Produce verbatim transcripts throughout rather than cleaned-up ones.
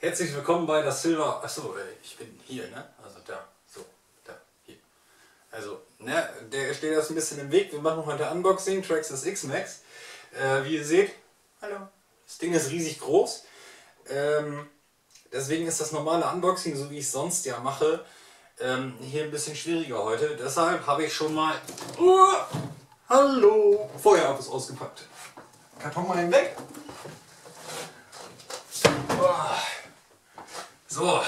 Herzlich willkommen bei das Silver. Achso, ich bin hier, ne? Also da, so, da, hier. Also, ne, der steht jetzt ein bisschen im Weg. Wir machen heute Unboxing, Traxxas X-Max. Äh, wie ihr seht, hallo, das Ding ist riesig groß. Ähm, deswegen ist das normale Unboxing, so wie ich es sonst ja mache, ähm, hier ein bisschen schwieriger heute. Deshalb habe ich schon mal. Uh, hallo! Vorher habe ich es ausgepackt. Karton mal hinweg. So,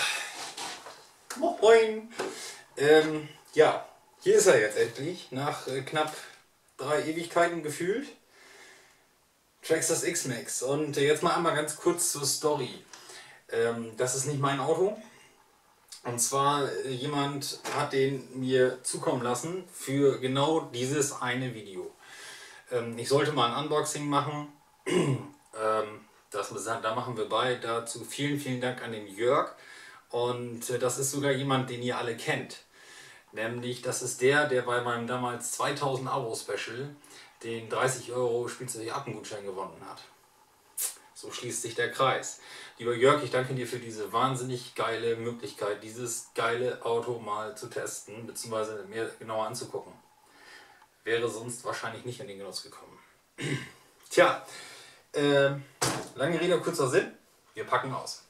moin! Ähm, ja, hier ist er jetzt endlich, nach äh, knapp drei Ewigkeiten gefühlt. Traxxas X-Max. Und äh, jetzt mal einmal ganz kurz zur Story. Ähm, das ist nicht mein Auto. Und zwar, äh, jemand hat den mir zukommen lassen für genau dieses eine Video. Ähm, ich sollte mal ein Unboxing machen. ähm, Das, da machen wir bei. Dazu vielen, vielen Dank an den Jörg. Und äh, das ist sogar jemand, den ihr alle kennt. Nämlich, das ist der, der bei meinem damals zweitausend Abo Special den dreißig Euro Spielzeug-Appengutschein gewonnen hat. So schließt sich der Kreis. Lieber Jörg, ich danke dir für diese wahnsinnig geile Möglichkeit, dieses geile Auto mal zu testen, beziehungsweise mir genauer anzugucken. Wäre sonst wahrscheinlich nicht in den Genuss gekommen. Tja, äh, lange Rede, kurzer Sinn. Wir packen aus.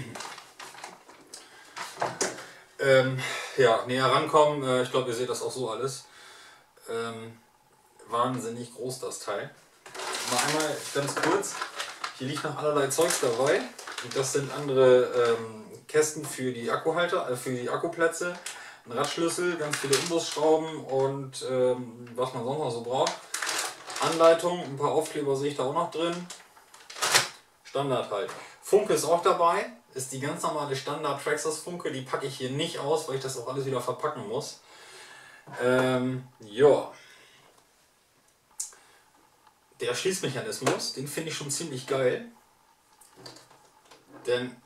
ähm, ja, näher rankommen. Äh, ich glaube, ihr seht das auch so alles. Ähm, wahnsinnig groß das Teil. Mal einmal ganz kurz. Hier liegt noch allerlei Zeugs dabei. Und das sind andere ähm, Kästen für die Akkuhalter, äh, für die Akkuplätze. Ein Radschlüssel, ganz viele Imbusschrauben und ähm, was man sonst noch so braucht. Anleitung, ein paar Aufkleber sehe ich da auch noch drin. Standard halt. Funke ist auch dabei. Ist die ganz normale Standard Traxxas Funke. Die packe ich hier nicht aus, weil ich das auch alles wieder verpacken muss. Ähm, ja. Der Schließmechanismus, den finde ich schon ziemlich geil. Denn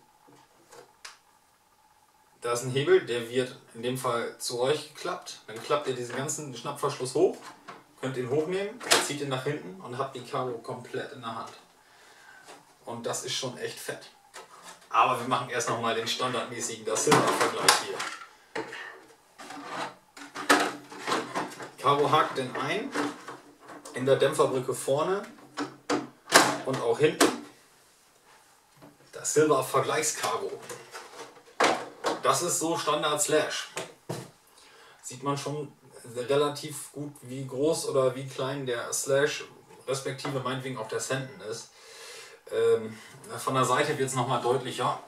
da ist ein Hebel, der wird in dem Fall zu euch geklappt. Dann klappt ihr diesen ganzen Schnappverschluss hoch. Könnt ihn hochnehmen, zieht ihn nach hinten und habt die Karo komplett in der Hand. Und das ist schon echt fett. Aber wir machen erst noch mal den standardmäßigen das Silber-Vergleich hier. Karo hakt den ein, in der Dämpferbrücke vorne und auch hinten. Das Silber-Vergleichskaro. Das ist so Standard Slash. Sieht man schon relativ gut, wie groß oder wie klein der Slash, respektive meinetwegen auch der Senden ist. Ähm, von der Seite wird es nochmal deutlicher.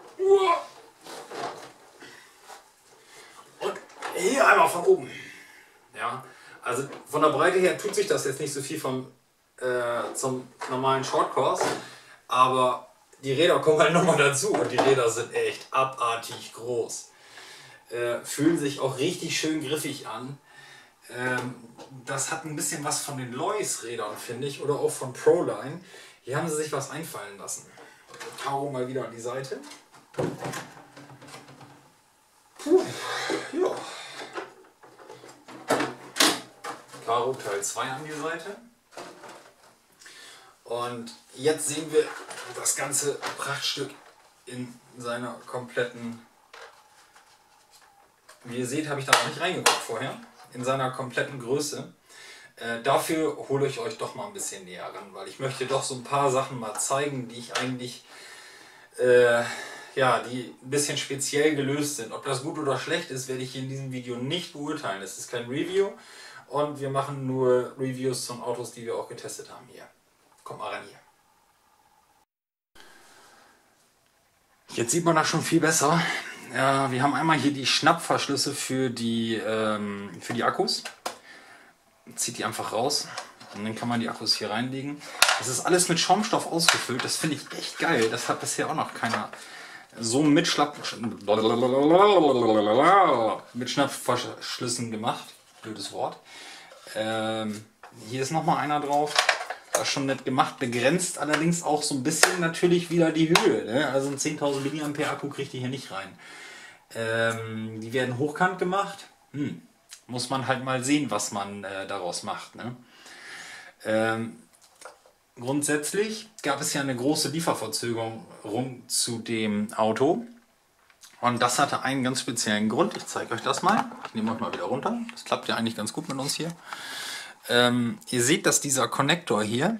Und hier einmal von oben. Ja, also von der Breite her tut sich das jetzt nicht so viel vom, äh, zum normalen Shortcourse, aber die Räder kommen halt nochmal dazu und die Räder sind echt abartig groß. Äh, fühlen sich auch richtig schön griffig an. Ähm, das hat ein bisschen was von den Lois Rädern, finde ich, oder auch von Proline. Hier haben sie sich was einfallen lassen. Karo mal wieder an die Seite. Puh, ja. Karo Teil zwei an die Seite. Und jetzt sehen wir das ganze Prachtstück in seiner kompletten, wie ihr seht, habe ich da noch nicht reingeguckt vorher, in seiner kompletten Größe. Äh, dafür hole ich euch doch mal ein bisschen näher ran, weil ich möchte doch so ein paar Sachen mal zeigen, die ich eigentlich, äh, ja, die ein bisschen speziell gelöst sind. Ob das gut oder schlecht ist, werde ich hier in diesem Video nicht beurteilen. Es ist kein Review und wir machen nur Reviews von Autos, die wir auch getestet haben hier. Kommt mal ran hier. Jetzt sieht man das schon viel besser. Ja, wir haben einmal hier die Schnappverschlüsse für die, ähm, für die Akkus. Zieht die einfach raus und dann kann man die Akkus hier reinlegen. Das ist alles mit Schaumstoff ausgefüllt. Das finde ich echt geil. Das hat bisher auch noch keiner so mit, Schlapp mit Schnappverschlüssen gemacht. Blödes Wort. Ähm, hier ist noch mal einer drauf. Das ist schon nett gemacht, begrenzt allerdings auch so ein bisschen natürlich wieder die Höhe. Ne? Also ein zehntausend Milliampere Akku kriegt ihr hier nicht rein. Ähm, die werden hochkant gemacht. Hm. Muss man halt mal sehen, was man äh, daraus macht. Ne? Ähm, grundsätzlich gab es ja eine große Lieferverzögerung zu dem Auto. Und das hatte einen ganz speziellen Grund. Ich zeige euch das mal. Ich nehme euch mal wieder runter. Das klappt ja eigentlich ganz gut mit uns hier. Ähm, ihr seht, dass dieser Konnektor hier,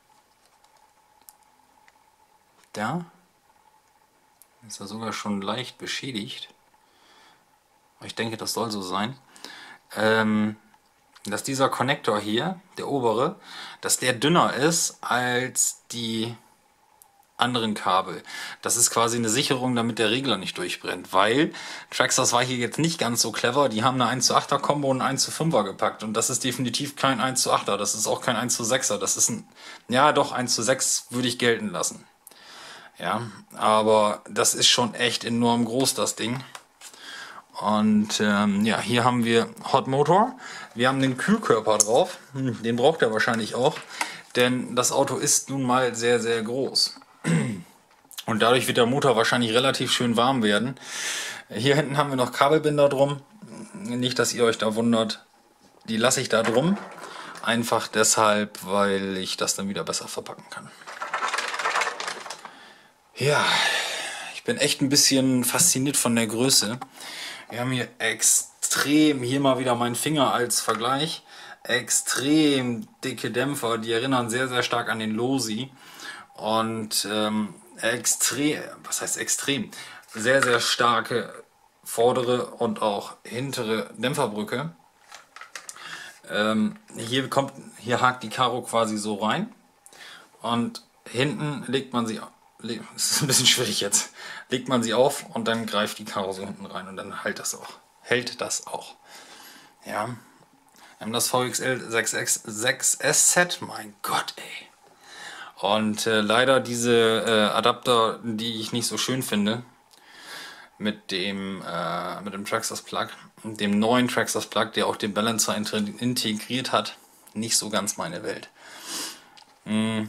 da ist er sogar schon leicht beschädigt. Ich denke, das soll so sein. Ähm, dass dieser Konnektor hier, der obere, dass der dünner ist als die anderen Kabel. Das ist quasi eine Sicherung, damit der Regler nicht durchbrennt, weil Traxxas war hier jetzt nicht ganz so clever. Die haben eine eins zu achter Kombo und eine eins zu fünfer gepackt und das ist definitiv kein eins zu achter, das ist auch kein eins zu sechser, das ist ein, ja doch, eins zu sechs würde ich gelten lassen. Ja, aber das ist schon echt enorm groß, das Ding. Und ähm, ja, hier haben wir Hot Motor. Wir haben den Kühlkörper drauf. Den braucht er wahrscheinlich auch, denn das Auto ist nun mal sehr, sehr groß. Und dadurch wird der Motor wahrscheinlich relativ schön warm werden. Hier hinten haben wir noch Kabelbinder drum. Nicht, dass ihr euch da wundert. Die lasse ich da drum. Einfach deshalb, weil ich das dann wieder besser verpacken kann. Ja, ich bin echt ein bisschen fasziniert von der Größe. Wir haben hier extrem, hier mal wieder mein Finger als Vergleich, extrem dicke Dämpfer, die erinnern sehr, sehr stark an den Losi. Und ähm, extrem, was heißt extrem, sehr, sehr starke vordere und auch hintere Dämpferbrücke. Ähm, hier kommt, hier hakt die Karo quasi so rein und hinten legt man sie, das ist ein bisschen schwierig jetzt, legt man sie auf und dann greift die Karo so hinten rein und dann hält das auch. Hält das auch. Ja. Wir haben das V X L sechs S Set, mein Gott, ey. Und äh, leider diese äh, Adapter, die ich nicht so schön finde, mit dem, äh, mit dem Traxxas Plug, dem neuen Traxxas Plug, der auch den Balancer integriert hat, nicht so ganz meine Welt. Mhm.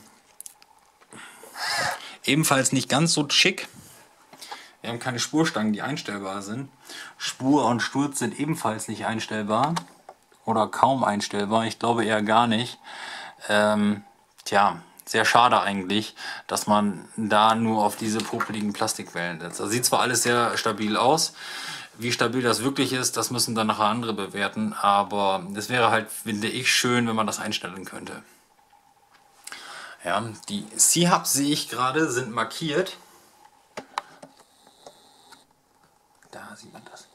Ebenfalls nicht ganz so schick. Wir haben keine Spurstangen, die einstellbar sind. Spur und Sturz sind ebenfalls nicht einstellbar. Oder kaum einstellbar. Ich glaube eher gar nicht. Ähm, tja, sehr schade eigentlich, dass man da nur auf diese popeligen Plastikwellen setzt. Das sieht zwar alles sehr stabil aus. Wie stabil das wirklich ist, das müssen dann nachher andere bewerten. Aber es wäre halt, finde ich, schön, wenn man das einstellen könnte. Ja, die C-Hubs sehe ich gerade, sind markiert. Da sieht man das.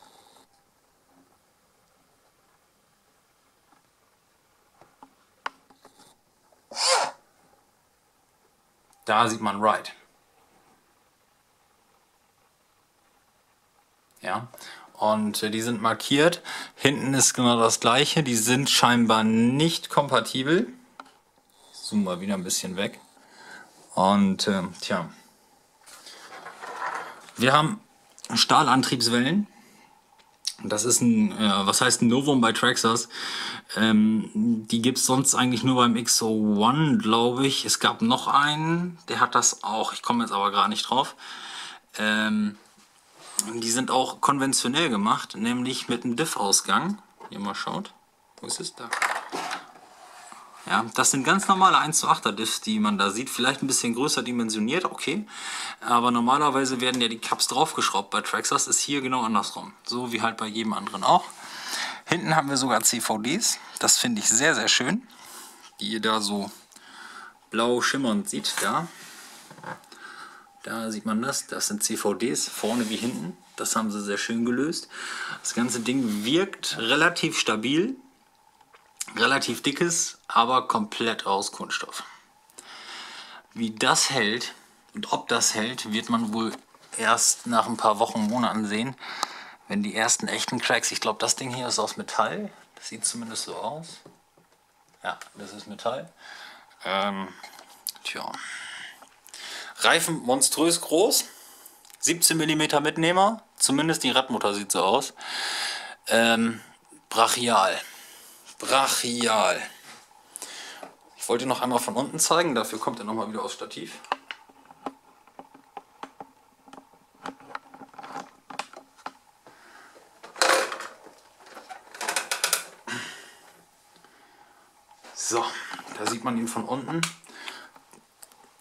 Da sieht man Right. Ja, und die sind markiert. Hinten ist genau das gleiche. Die sind scheinbar nicht kompatibel. Ich zoome mal wieder ein bisschen weg. Und äh, tja, wir haben Stahlantriebswellen. Das ist ein, äh, was heißt ein Novum bei Traxxas? Ähm, die gibt es sonst eigentlich nur beim X O eins, glaube ich. Es gab noch einen, der hat das auch. Ich komme jetzt aber gerade nicht drauf. Ähm, die sind auch konventionell gemacht, nämlich mit einem Diff-Ausgang. Hier mal schaut. Wo ist es da? Ja, das sind ganz normale eins zu achter Diffs, die man da sieht. Vielleicht ein bisschen größer dimensioniert, okay. Aber normalerweise werden ja die Cups draufgeschraubt bei Traxxas. Ist hier genau andersrum. So wie halt bei jedem anderen auch. Hinten haben wir sogar C V Ds. Das finde ich sehr, sehr schön. Die ihr da so blau schimmernd sieht. Da. Da sieht man das. Das sind C V Ds, vorne wie hinten. Das haben sie sehr schön gelöst. Das ganze Ding wirkt relativ stabil. Relativ dickes, aber komplett aus Kunststoff. Wie das hält und ob das hält, wird man wohl erst nach ein paar Wochen, Monaten sehen, wenn die ersten echten Cracks, ich glaube das Ding hier ist aus Metall, das sieht zumindest so aus. Ja, das ist Metall. Ähm, tja. Reifen monströs groß, siebzehn Millimeter Mitnehmer, zumindest die Radmutter sieht so aus. Ähm, brachial. Brachial. Ich wollte noch einmal von unten zeigen, dafür kommt er nochmal wieder aufs Stativ. So, da sieht man ihn von unten.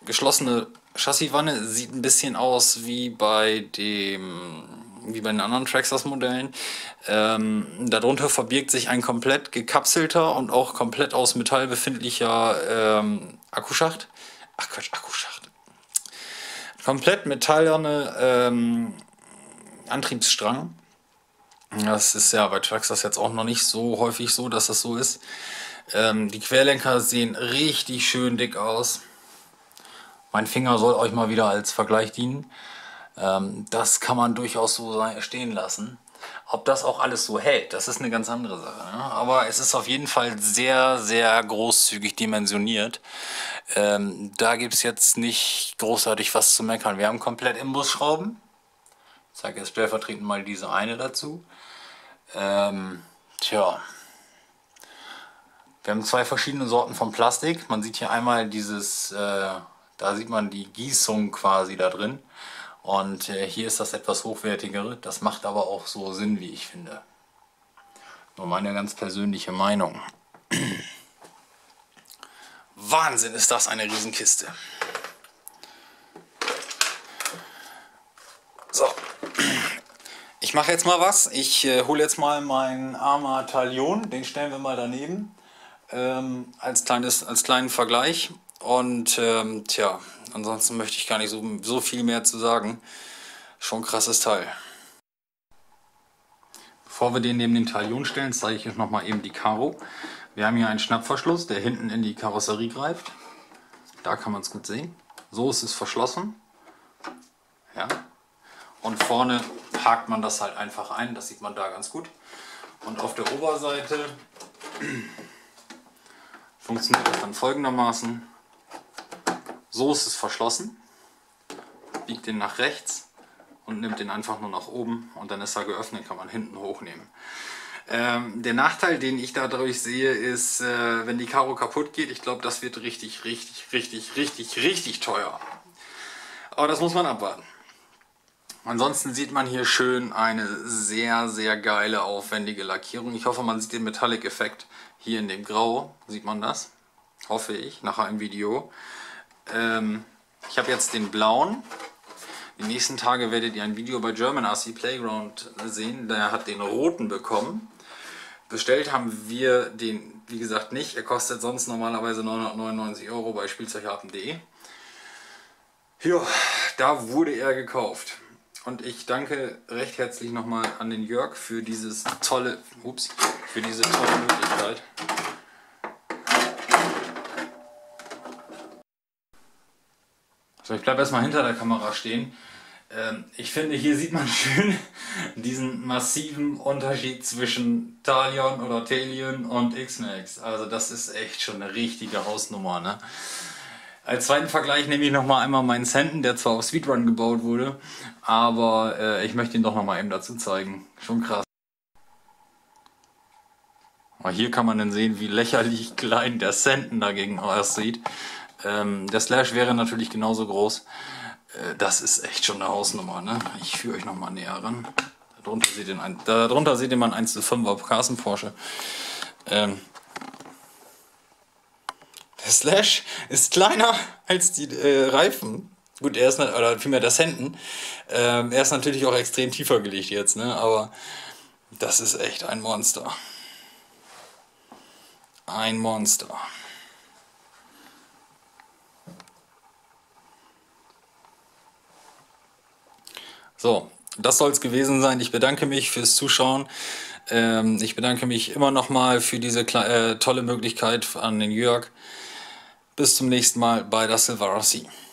geschlossene Chassiswanne, sieht ein bisschen aus wie bei dem wie bei den anderen Traxxas-Modellen. Ähm, darunter verbirgt sich ein komplett gekapselter und auch komplett aus Metall befindlicher ähm, Akkuschacht. Ach Quatsch, Akkuschacht. Komplett metallerne ähm, Antriebsstrang. Das ist ja bei Traxxas jetzt auch noch nicht so häufig so, dass das so ist. Ähm, die Querlenker sehen richtig schön dick aus. Mein Finger soll euch mal wieder als Vergleich dienen. Ähm, das kann man durchaus so stehen lassen. Ob das auch alles so hält, das ist eine ganz andere Sache. Ne? Aber es ist auf jeden Fall sehr, sehr großzügig dimensioniert. Ähm, da gibt es jetzt nicht großartig was zu meckern. Wir haben komplett Imbusschrauben. Ich zeige jetzt stellvertretend mal diese eine dazu. Ähm, tja. Wir haben zwei verschiedene Sorten von Plastik. Man sieht hier einmal dieses, äh, da sieht man die Gießung quasi da drin. Und äh, hier ist das etwas hochwertigere. Das macht aber auch so Sinn, wie ich finde. Nur meine ganz persönliche Meinung. Wahnsinn, ist das eine Riesenkiste. So. Ich mache jetzt mal was. Ich äh, hole jetzt mal meinen Arma Talion. Den stellen wir mal daneben. Ähm, als, kleines, als kleinen Vergleich. Und ähm, tja, ansonsten möchte ich gar nicht so, so viel mehr zu sagen. Schon ein krasses Teil. Bevor wir den neben den Talion stellen, zeige ich euch nochmal eben die Karo. Wir haben hier einen Schnappverschluss, der hinten in die Karosserie greift. Da kann man es gut sehen. So ist es verschlossen. Ja. Und vorne hakt man das halt einfach ein. Das sieht man da ganz gut. Und auf der Oberseite funktioniert das dann folgendermaßen. So ist es verschlossen. Biegt den nach rechts und nimmt den einfach nur nach oben und dann ist er geöffnet, kann man hinten hochnehmen. Ähm, der Nachteil, den ich dadurch sehe, ist, äh, wenn die Karo kaputt geht, ich glaube, das wird richtig, richtig, richtig, richtig, richtig teuer. Aber das muss man abwarten. Ansonsten sieht man hier schön eine sehr, sehr geile, aufwendige Lackierung. Ich hoffe, man sieht den Metallic-Effekt hier in dem Grau. Sieht man das? Hoffe ich, nachher im Video. Ähm, ich habe jetzt den blauen. Die nächsten Tage werdet ihr ein Video bei German R C Playground sehen. Der hat den roten bekommen. Bestellt haben wir den, wie gesagt, nicht. Er kostet sonst normalerweise neunhundertneunundneunzig Euro bei spielzeughafen punkt de. Ja, da wurde er gekauft. Und ich danke recht herzlich nochmal an den Jörg für dieses tolle, ups, für diese tolle Möglichkeit. So, ich bleibe erstmal hinter der Kamera stehen. Ähm, ich finde, hier sieht man schön diesen massiven Unterschied zwischen Talion oder Talion und X-Max. Also das ist echt schon eine richtige Hausnummer, ne? Als zweiten Vergleich nehme ich nochmal einmal meinen Senten, der zwar auf Speedrun gebaut wurde, aber äh, ich möchte ihn doch nochmal eben dazu zeigen. Schon krass. Aber hier kann man dann sehen, wie lächerlich klein der Senten dagegen aussieht. Ähm, der Slash wäre natürlich genauso groß. Äh, das ist echt schon eine Hausnummer, ne? Ich führe euch nochmal näher ran. Darunter seht ihr, ein, darunter seht ihr mal einen eins zu fünfer Carson Porsche. Ähm, Der Slash ist kleiner als die äh, Reifen. Gut, er ist nicht, oder vielmehr das Senten. Ähm, er ist natürlich auch extrem tiefer gelegt jetzt, ne? Aber das ist echt ein Monster. Ein Monster. So, das soll es gewesen sein. Ich bedanke mich fürs Zuschauen. Ähm, ich bedanke mich immer noch mal für diese äh, tolle Möglichkeit an den Jörg. Bis zum nächsten Mal bei der Silver R C.